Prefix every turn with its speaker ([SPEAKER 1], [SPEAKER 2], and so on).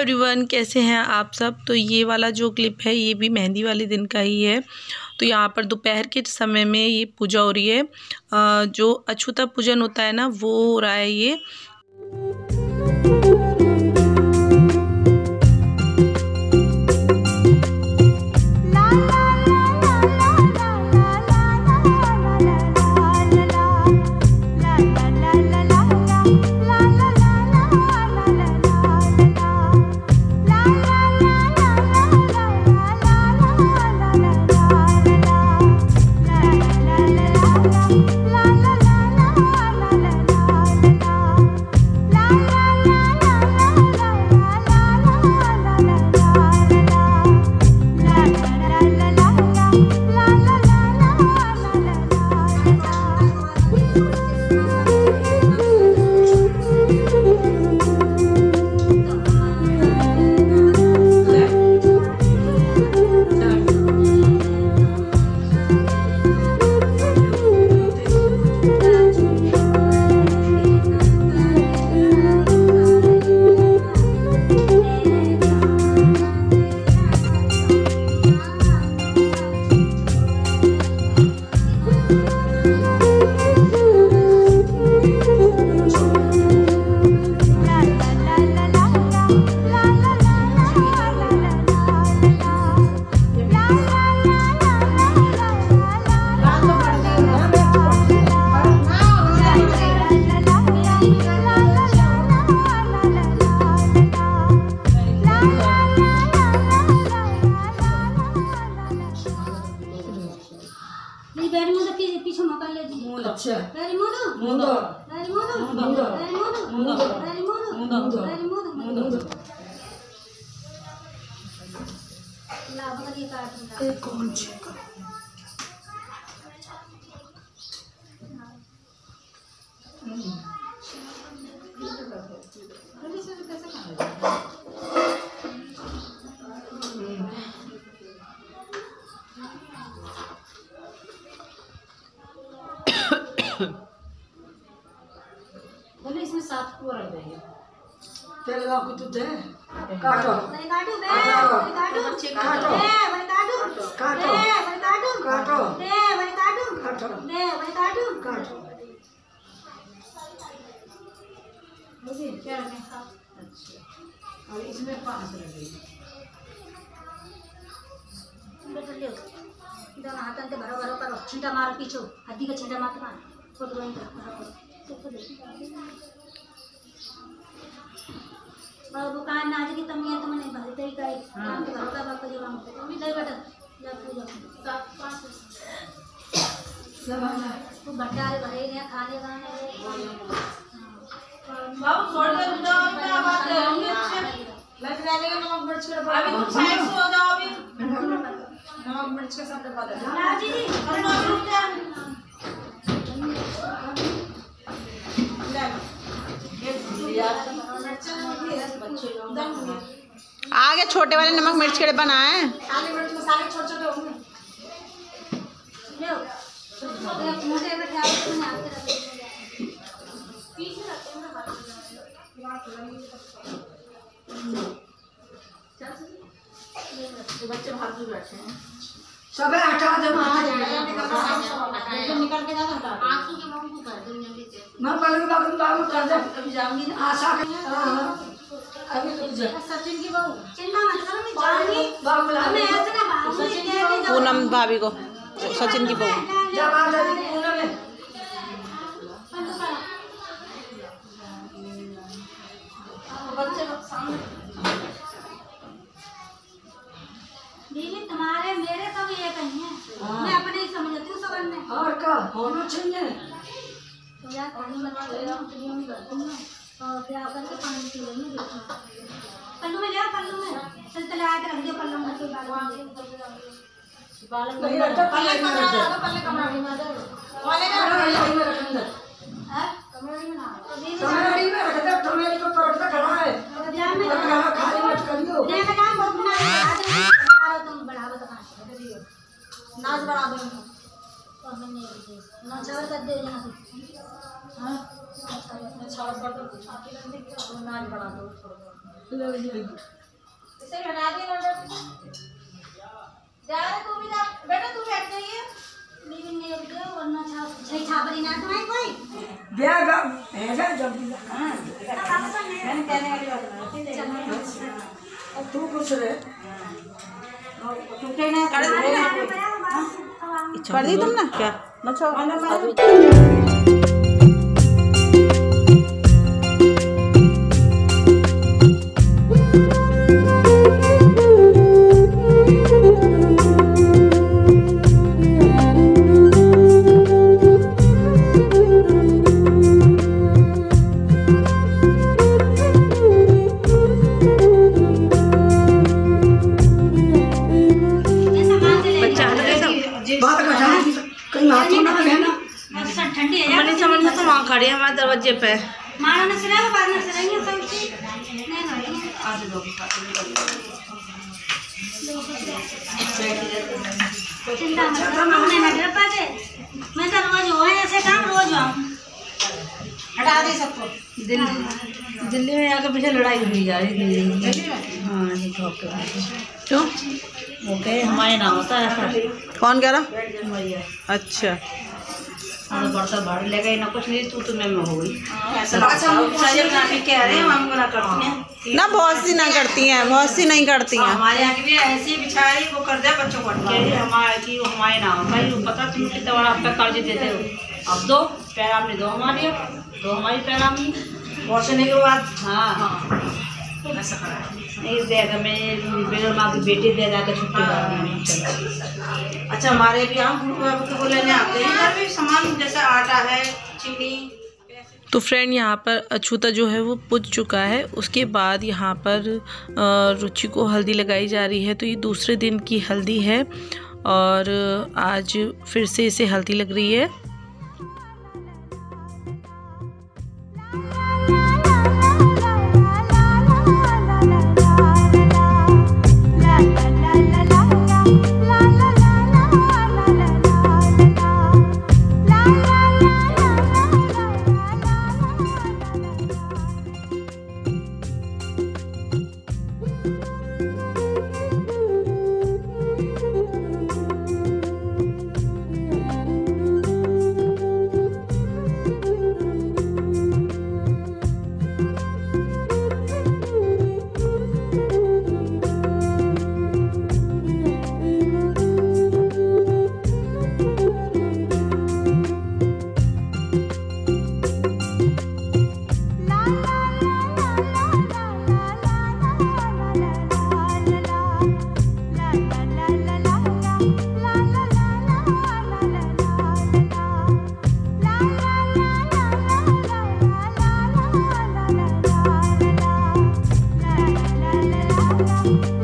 [SPEAKER 1] Everyone, कैसे हैं आप सब। तो ये वाला जो क्लिप है ये भी मेहंदी वाले दिन का ही है। तो यहाँ पर दोपहर के समय में ये पूजा हो रही है, जो अछूता पूजन होता है ना वो हो रहा है ये।
[SPEAKER 2] बोले इसमें 7 को रख देंगे।
[SPEAKER 3] तेल लगा कुछ दे काटो
[SPEAKER 2] नहीं काटो बे काटो बच्चे काटो बे भाई काटो
[SPEAKER 3] काटो
[SPEAKER 2] बे भाई काटो
[SPEAKER 3] काटो
[SPEAKER 2] बे भाई काटो
[SPEAKER 3] काटो
[SPEAKER 2] बे भाई काटो
[SPEAKER 3] काटो
[SPEAKER 2] मुझे क्या रखना। अच्छा और इसमें 5 लगेंगे। बेटा ले इधर हाथ अंते भरो भरो करो, छिंटा मारो पीछे, हड्डी का छिंटा मत मार, फोटो ड्राइंग और दुकान ना की तमिया तो मैंने भरते ही गई काम तो भरोगा बाप जो काम तो भी ले बेटा जा पूजा 7-5
[SPEAKER 3] सब आना
[SPEAKER 2] तो भंडारे भरे ने खाने गाने
[SPEAKER 4] बाबू छोड़ दे जाओ, मैं आवाज दे रही हूं। अच्छे
[SPEAKER 2] लग जाने का नमक मिर्च का
[SPEAKER 4] अभी तुम साइड से हो जाओ। अभी
[SPEAKER 2] नमक मिर्च का सब डब्बा दे जी जी
[SPEAKER 4] अरे ना रुक जा।
[SPEAKER 1] आगे छोटे वाले नमक मिर्च के डिब्बा ना है।
[SPEAKER 2] काली मिर्च मसाले छोटे छोटे होंगे लो मोटे बैठे आओ तो मैं आते रहते पीछे रखते हैं
[SPEAKER 4] बच्चे भाग दूर बैठे हैं।
[SPEAKER 3] सब हटा दे
[SPEAKER 4] निकल के जाता आंसू के मुंह को कर दूं जल्दी से।
[SPEAKER 3] मैं पहले बाबू कर दे
[SPEAKER 4] अभी जाऊंगी ना
[SPEAKER 3] आशा अभी रुक जा।
[SPEAKER 2] सचिन की बहू चिंता मत करो, मैं जाऊंगी
[SPEAKER 3] बाबू ला
[SPEAKER 2] मैं ऐसे ना भागूंगी।
[SPEAKER 1] पूनम भाभी को, सचिन की बहू।
[SPEAKER 3] जब आ जाती पूनम में
[SPEAKER 4] बच्चे लोग सामने
[SPEAKER 2] दीदी तुम्हारे मेरे तो भी ये कहीं है। मैं अपने ही समझती हूँ सब में
[SPEAKER 3] और का होना चाहिए
[SPEAKER 2] तो यार पानी बनवा ले रहा हूँ तो कर दूंगा और फिर आकर के पानी पी लेंगे। देखो पल्लू में ले पल्लू में चल तले आके रख दियो पल्लू में कोई बाल
[SPEAKER 3] नहीं रखता
[SPEAKER 4] पल्ले कमरा में दे वाले का
[SPEAKER 3] में रख अंदर
[SPEAKER 2] है कमरे में ना
[SPEAKER 3] कमरे में रख दे। तुम्हें तो पड़ता खड़ा है
[SPEAKER 2] ध्यान में
[SPEAKER 3] खाली मत करियो।
[SPEAKER 2] मैं का काम बहुत बना तुम बढ़ावा तो
[SPEAKER 4] नाच बढ़ा दो
[SPEAKER 2] और मैं नहीं ना चावल कर दे यहाँ से।
[SPEAKER 4] हां छाव कर दो, आके रख दे, नाच बढ़ा दो। इसे हटा दे ना जा रे, तू भी जा बेटा, तू बैठ जाइए।
[SPEAKER 2] लेकिन मेरे को वरना छापरी ना तो है कोई
[SPEAKER 3] ब्याह है जल्दी। हां
[SPEAKER 4] मैंने कहने वाली बात नहीं,
[SPEAKER 3] अब तू कुछ रे
[SPEAKER 4] तू कहना
[SPEAKER 1] कर दी तुम ना क्या
[SPEAKER 2] ठंडी है
[SPEAKER 1] मनी समझ में तो वहाँ खड़े हैं हमारे दरवाजे पे।
[SPEAKER 2] मारा न सिरा के बाद न सिराएंगे सब चीज नहीं नहीं
[SPEAKER 4] आज दो
[SPEAKER 2] चिंता मत करो नहीं ना कर पाते। मैं तो रोज हो है ऐसे काम रोज आऊं।
[SPEAKER 4] हटा दे सबको।
[SPEAKER 1] दिल्ली में आके पीछे लड़ाई हुई जा रही दिल्ली। हाँ ये क्यों
[SPEAKER 4] वो कहे हमारे ना होता है ऐसा।
[SPEAKER 1] कौन कह रहा? अच्छा
[SPEAKER 4] तो बर्तन भाड़ ले गए ना कुछ नहीं, तू मैं हो गई ऐसा।
[SPEAKER 1] अच्छा हम
[SPEAKER 4] कह रहे हैं हम ना करते हैं
[SPEAKER 1] ना, बहुत सी ना करती हैं, बहुत सी नहीं करती हैं।
[SPEAKER 4] हमारे यहाँ की भी ऐसी बिछाई वो कर दे बच्चों को हमारे की हमारे ना भाई पता तुम कितना बड़ा आप कर्ज देते हो। अब दो पैराम दो हमारी, दो हमारी पैराम वॉशने के बाद। हाँ ऐसा करा नहीं देगा, मेरे माँ की बेटी दे जाकर छुट्टी। अच्छा हमारे भी हम को लेने आते हैं इधर भी सामान जैसे आटा है, चीनी।
[SPEAKER 1] तो फ्रेंड यहाँ पर अछूता जो है वो पूज चुका है। उसके बाद यहाँ पर रुचि को हल्दी लगाई जा रही है। तो ये दूसरे दिन की हल्दी है और आज फिर से इसे हल्दी लग रही है।
[SPEAKER 2] la la la la